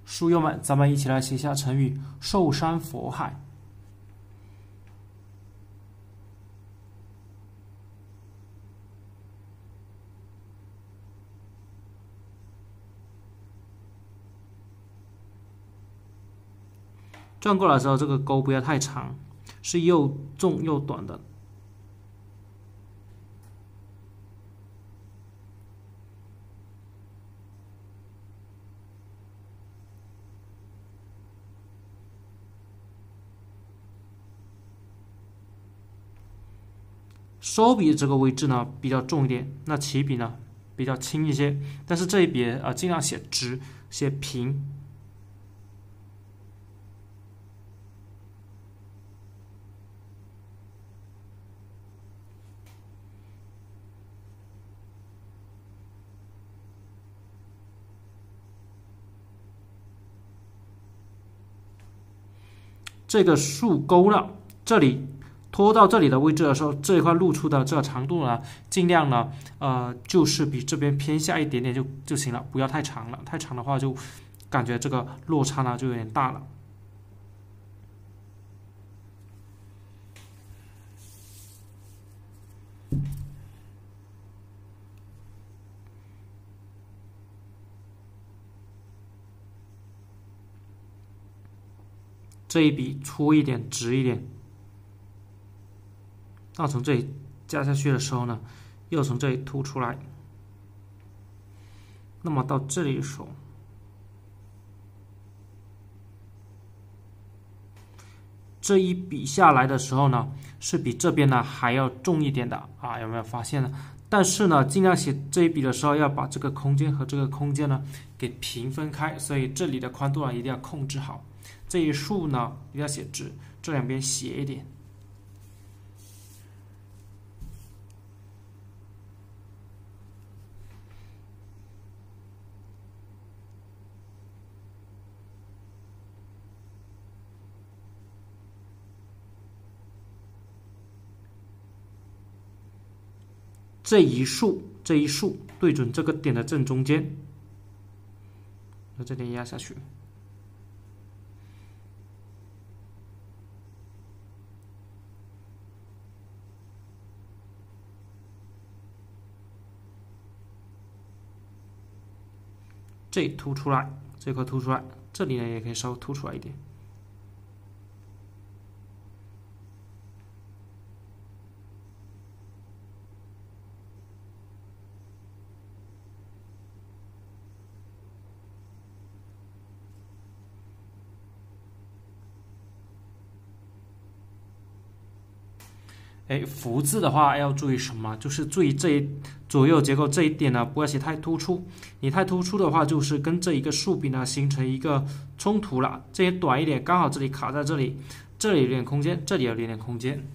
书友们，咱们一起来写下成语“寿山佛海”。转过来的时候，这个钩不要太长，是又重又短的。收笔这个位置呢比较重一点，那起笔呢比较轻一些，但是这一笔尽量写直，写平。这个竖钩了，这里拖到这里的位置的时候，这一块露出的这个长度呢，尽量呢，就是比这边偏下一点点就行了，不要太长了，太长的话就感觉这个落差呢就有点大了。这一笔粗一点，直一点。那从这里加下去的时候呢，又从这里凸出来。那么到这里的时候，这一笔下来的时候呢，是比这边呢还要重一点的啊，有没有发现呢？但是呢，尽量写这一笔的时候，要把这个空间和这个空间呢给平分开，所以这里的宽度呢一定要控制好。这一竖呢一定要写直，这两边斜一点。这一竖对准这个点的正中间，把这点压下去。这凸出来，这块凸出来，这里呢也可以稍微凸出来一点。福字的话要注意什么？就是注意这一左右结构这一点呢，不要写太突出。你太突出的话，就是跟这一个竖笔呢形成一个冲突了。这些短一点，刚好这里卡在这里，这里有点空间，这里有点空间。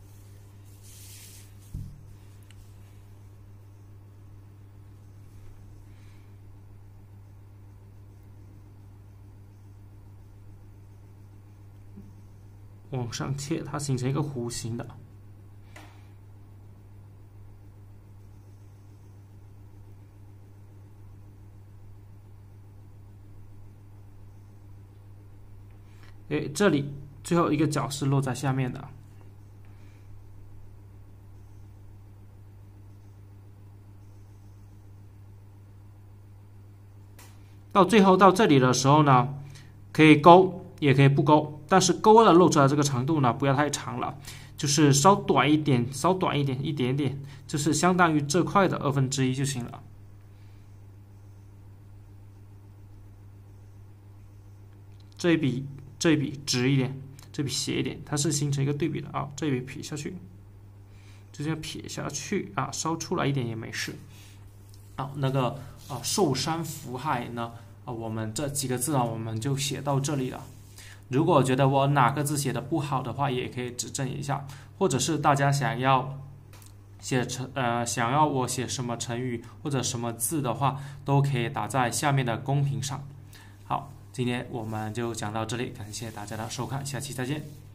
往上切，它形成一个弧形的。这里最后一个角是落在下面的。到最后到这里的时候呢，可以勾，也可以不勾，但是勾了露出来这个长度呢，不要太长了，就是稍短一点，一点点，就是相当于这块的1/2就行了。这一笔直一点，这笔斜一点，它是形成一个对比的啊。这一笔撇下去，就这样撇下去啊，稍出来一点也没事。好，那个寿山福海呢，我们这几个字呢，我们就写到这里了。如果觉得我哪个字写的不好的话，也可以指正一下，或者是大家想要我写什么成语或者什么字的话，都可以打在下面的公屏上。好。今天我们就讲到这里，感谢大家的收看，下期再见。